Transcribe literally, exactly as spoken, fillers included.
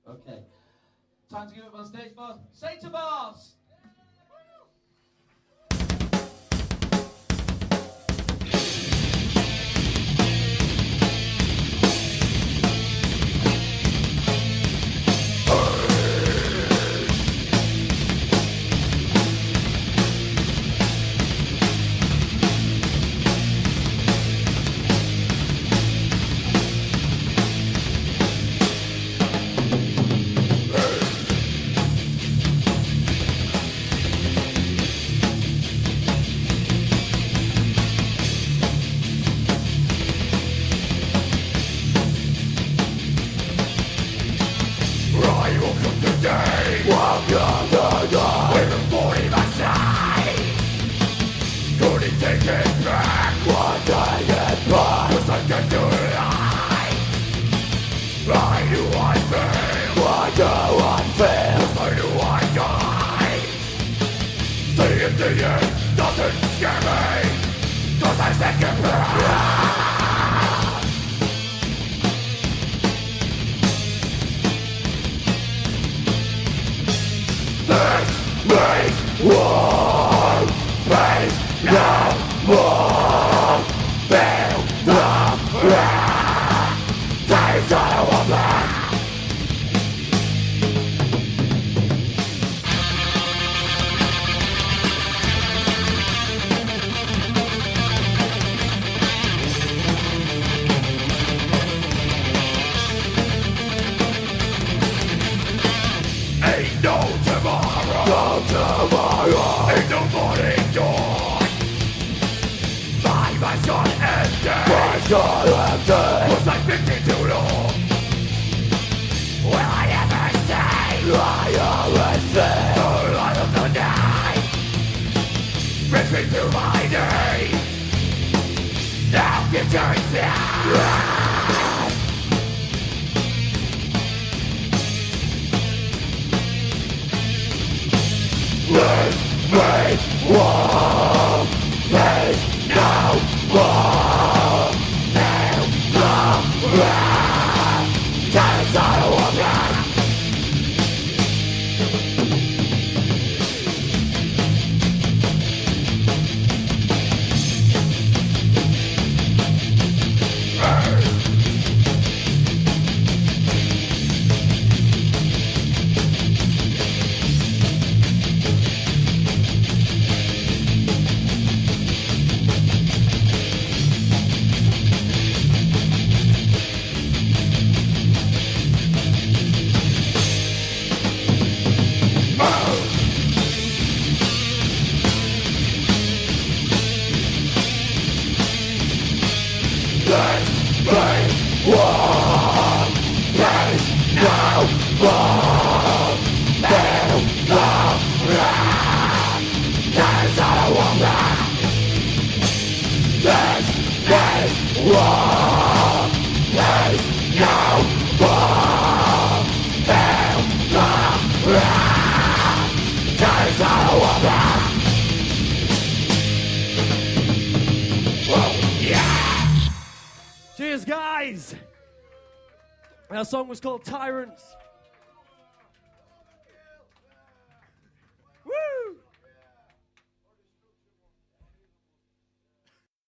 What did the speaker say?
Okay. Time to give it on stage for Setebos. Welcome to the with a forty by side. Couldn't take it back. One day it back. Cause I can't do it I I knew I'd fail. I know I'd fail. Cause I knew I'd die. Seeing the end doesn't scare me. Cause I think it back. This makes war pays no more. Feel the wrath. Taste of a woman. Ain't no tomorrow, no tomorrow, ain't no morning dawn. My mind's gone empty, mind's gone empty. Was I thinking too long? Will I ever say? I always say the light of the night brings me to my knees. Now future is here. This makes war pays no more. Feel the wrath. Taste of a woman. This makes war pays no more. Feel the wrath. Taste of a woman. This makes war pays no more. Feel the wrath. Taste of a woman. Whoa, yeah. Cheers, guys! Our song was called Tyrants.